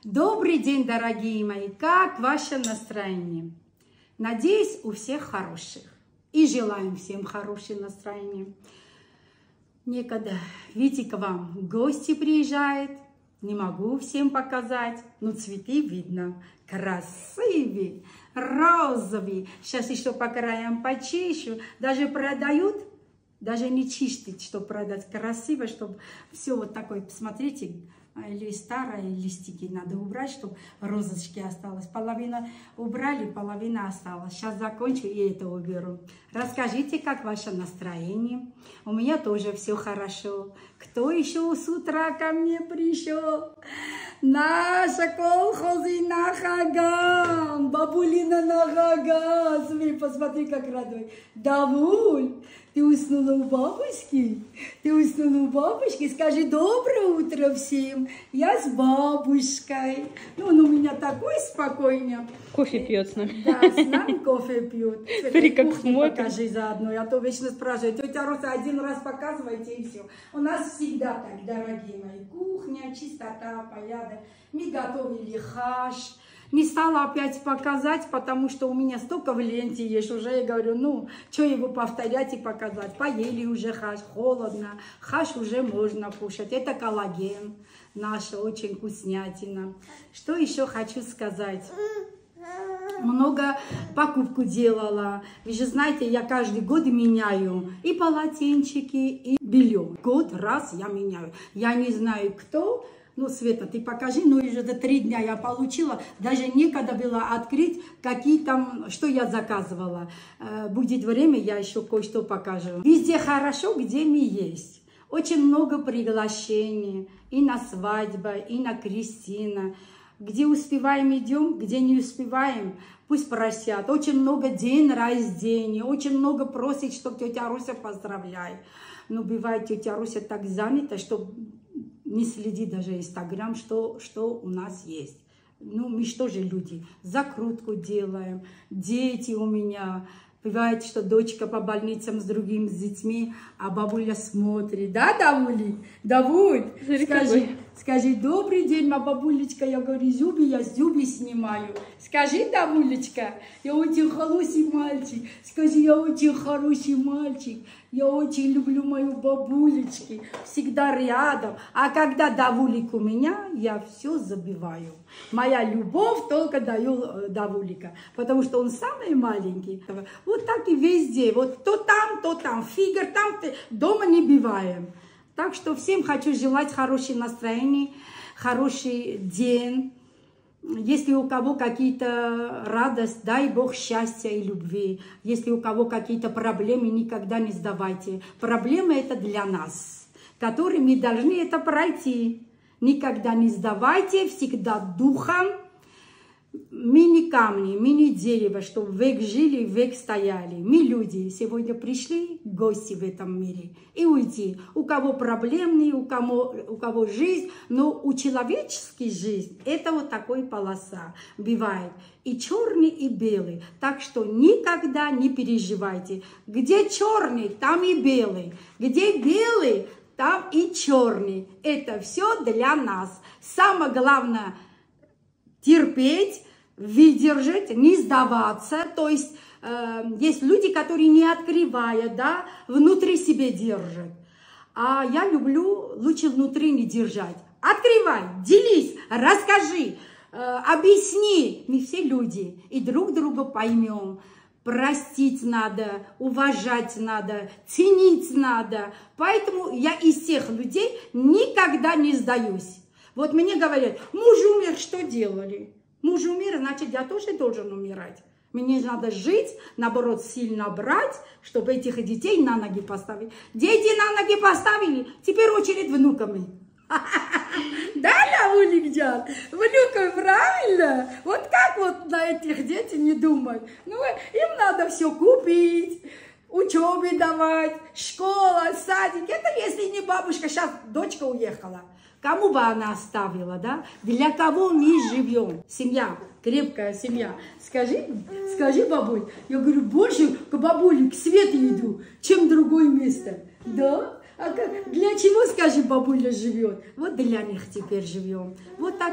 Добрый день, дорогие мои! Как ваше настроение? Надеюсь, у всех хороших. И желаем всем хорошего настроения. Некогда, видите, к вам гости приезжают. Не могу всем показать, но цветы видно. Красивые, розовые. Сейчас еще по краям почищу. Даже продают, даже не чистить, чтобы продать. Красиво, чтобы все вот такое, посмотрите. Или старые листики надо убрать, чтобы розочки осталось. Половина убрали, половина осталась. Сейчас закончу и это уберу. Расскажите, как ваше настроение? У меня тоже все хорошо. Кто еще с утра ко мне пришел? Наша колхозина Хаган, бабулина на Хаган. Смотри, посмотри, как радует. Давуль, ты уснула у бабушки? Ты уснула у бабушки? Скажи доброе утро всем. Я с бабушкой. Ну, он у меня такой спокойный. Кофе пьет с нами. Да, с нами кофе пьет. Смотри, как смотрит. Покажи заодно. Я то вечно спрашиваю. Тетя Роса, один раз показывайте и все. У нас всегда так, дорогие мои. Кухня, чистота, порядок. Мы готовили хаш. Не стала опять показать, потому что у меня столько в ленте есть. Уже я говорю, ну, что его повторять и показать. Поели уже хаш, холодно. Хаш уже можно кушать. Это коллаген наш, очень вкуснятина. Что еще хочу сказать? Много покупку делала. Вы же знаете, я каждый год меняю и полотенчики, и белье. Год раз я меняю. Я не знаю, кто. Ну, Света, ты покажи, ну, уже за 3 дня я получила, даже некогда было открыть, какие там, что я заказывала. Будет время, я еще кое-что покажу. Везде хорошо, где мы есть. Очень много приглашений и на свадьбу, и на крестина. Где успеваем, идем, где не успеваем, пусть просят. Очень много день рождения, очень много просит, чтобы тетя Руся поздравляй. Но бывает, тетя Руся так занята, что не следит даже Инстаграм, что у нас есть. Ну, мы что же люди, закрутку делаем, дети у меня. Бывает, что дочка по больницам с другими детьми, а бабуля смотрит. Да, Давули? Давуль, скажи, добрый день, моя бабулечка. Я говорю, зуби, я с зуби снимаю. Скажи, Давулечка, я очень хороший мальчик. Скажи, я очень хороший мальчик. Я очень люблю мою бабулечку. Всегда рядом. А когда Давулик у меня, я все забиваю. Моя любовь только даю Давулика. Потому что он самый маленький. Вот так и везде. Вот то там. Фигур там. Дома не биваем. Так что всем хочу желать хорошего настроения, хороший день. Если у кого какие-то радость, дай Бог счастья и любви. Если у кого какие-то проблемы, никогда не сдавайте. Проблемы это для нас, которые мы должны это пройти. Никогда не сдавайте, всегда духом. Мы не камни, мы не дерево, чтобы век жили, век стояли. Мы люди, сегодня пришли гости в этом мире и уйти. У кого проблемные, у кого жизнь, но у человеческой жизни это вот такой полоса бывает. И черный, и белый. Так что никогда не переживайте. Где черный, там и белый. Где белый, там и черный. Это все для нас. Самое главное терпеть, выдержать, не сдаваться. То есть есть люди, которые не открывают, да, внутри себе держат. А я люблю лучше внутри не держать. Открывай, делись, расскажи, объясни. Мы все люди и друг друга поймем. Простить надо, уважать надо, ценить надо. Поэтому я из всех людей никогда не сдаюсь. Вот мне говорят, муж умер, что делали? Муж умер, значит, я тоже должен умирать. Мне надо жить, наоборот, сильно брать, чтобы этих детей на ноги поставить. Дети на ноги поставили, теперь очередь внуками. Да, Давулик-джан? Внуками, правильно? Вот как вот на этих детей не думать? Ну, им надо все купить, учебе давать, школа, садик. Это если не бабушка, сейчас дочка уехала. Кому бы она оставила, да? Для кого мы живем? Семья, крепкая семья. Скажи, бабуль. Я говорю, больше к бабуле, к Свете иду, чем другое место. Да? А для чего, скажи, бабуля живет? Вот для них теперь живем. Вот так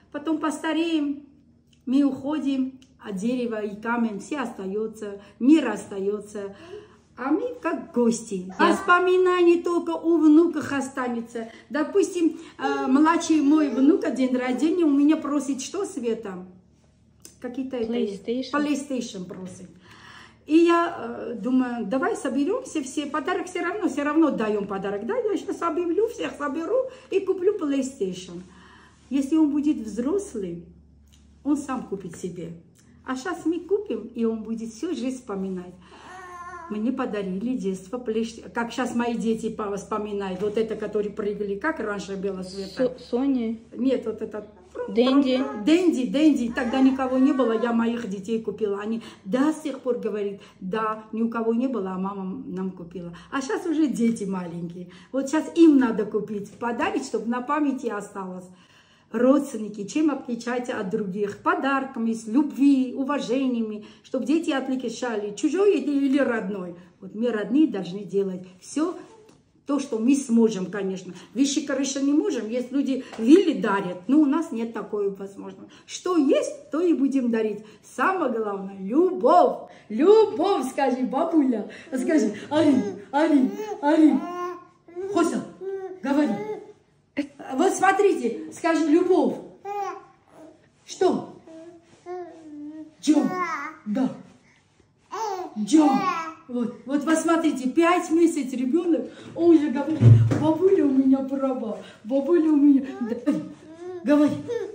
Потом постареем, мы уходим, а дерево и камень все остается, мир остается. А мы как гости. А вспоминание только у внуках останется. Допустим, младший мой внук, день рождения, у меня просит, что, Света? Какие-то PlayStation просит. И я думаю, давай соберемся все, подарок все равно даем подарок. Да, я сейчас объявлю, всех соберу и куплю PlayStation. Если он будет взрослый, он сам купит себе. А сейчас мы купим, и он будет всю жизнь вспоминать. Мне подарили детство, как сейчас мои дети вспоминают. Вот это, которые прыгали, как раньше было, Света? Соня? Нет, вот это... Дэнди. Дэнди. Тогда никого не было, я моих детей купила. Они до сих пор говорят, да, ни у кого не было, а мама нам купила. А сейчас уже дети маленькие. Вот сейчас им надо купить, подарить, чтобы на памяти осталось. Родственники, чем отличаются от других? Подарками, с любви, уважениями, чтобы дети отличали, чужой или родной. Вот мы родные должны делать все то, что мы сможем, конечно. Вещи, конечно, не можем. Есть люди вилли дарят, но у нас нет такой возможности. Что есть, то и будем дарить. Самое главное, любовь. Любовь, скажи, бабуля. Скажи, Ари. Хося, говори. Вот смотрите, скажи, любовь. Что? Джон. Да. Джон. Вот посмотрите, 5 месяцев ребенок, он уже говорит, бабуля у меня права, бабуля у меня... Да. Говори.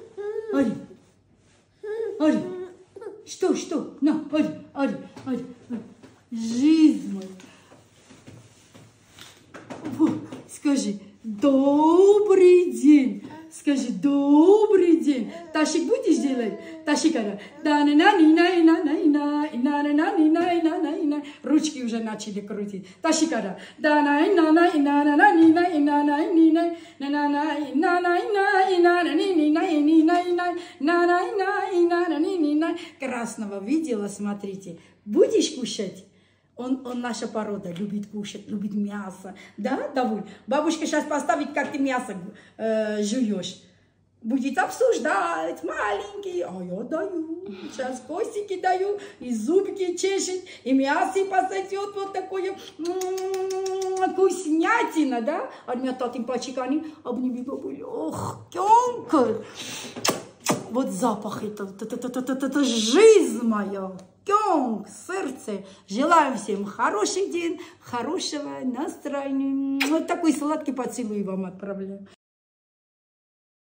Ари. Что? На, Ари. Жизнь моя. Вот, скажи, добрый день. Скажи, добрый день. Ташик будешь делать? Ташикара. Ручки уже начали крутить. Ташикара. Красного видела, смотрите. Будешь кушать? Он наша порода, любит кушать, любит мясо. Да, Давуль? Бабушка сейчас поставит, как ты мясо жуешь. Будет обсуждать, маленький. А я даю. Сейчас костики даю, и зубки чешет, и мясо посадет. Вот такое вкуснятина, да? А меня татим пачикани, обними бабулю. Ох, кёнка. Вот запах это жизнь моя. Кёнг, сердце. Желаю всем хороший день, хорошего настроения. Вот такой сладкий поцелуй вам отправляю.